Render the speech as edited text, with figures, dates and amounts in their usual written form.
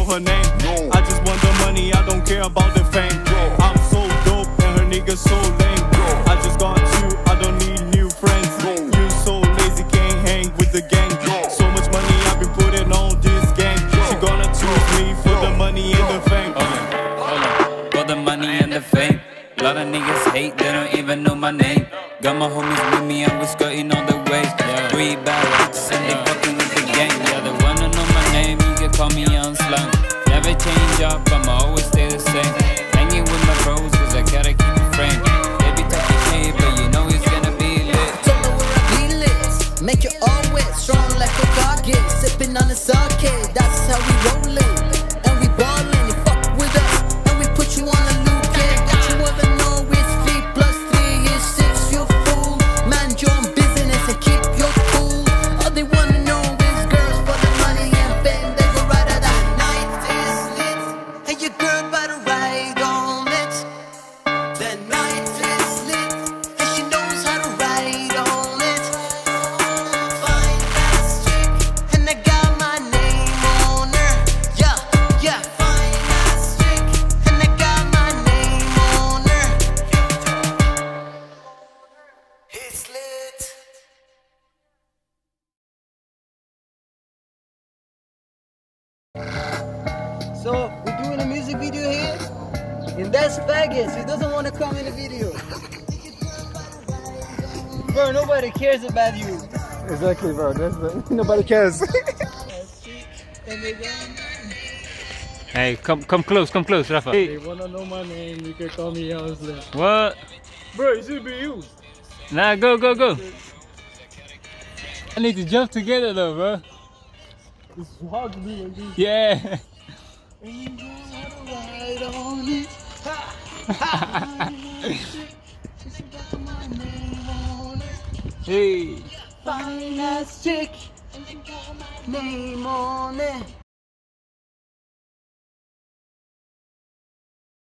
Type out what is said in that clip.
know her name. I just want the money, I don't care about the fame. I'm so dope and her nigga so lame. I just got you, I don't need new friends. You so lazy, can't hang with the gang. So much money I've been putting on this gang. She gonna choose me for the money and the fame. Hold on, for the money and the fame. A lot of niggas hate, they don't even know my name. Got my homies with me and we skirting on the way. 3 bad bitches and they fucking with the gang. Yeah, they wanna know my name, you can call me on Slenn. Never change up, I'ma always stay the same. Hanging with my bros cause I gotta keep it frame. They be talking shit, but you know it's gonna be lit. Don't know where I be lit. Make you all wet, strong like a target. Sipping on the sake, that's how we rollin'. And we ballin', you fuck with us, and we put you on a loop. Yeah, that you ever know is 3 + 3 is 6, you fool. Mind your own business and keep your cool. All they wanna know is girls for the money and fame. They go right at that night is lit, and your girl better ride on it. The night is lit, and she knows how to ride on it. Fine ass chick, and I got my name on her. Yeah, yeah. Fine ass chick, and I got my name on her. It's lit. So we're doing a music video here, and that's Vegas. He doesn't want to come in the video. Bro, nobody cares about you. Exactly, bro. Nobody cares. Hey, come close, Rafa. Hey. They wanna know my name, you can call me on Slenn. What? Bro, it should be you. Nah, go. I need to jump together though, bro. It's hard to do like this. Yeah. And you know how to ride on it. She got my name on it. Hey. Fine ass chick, and she got my name on it.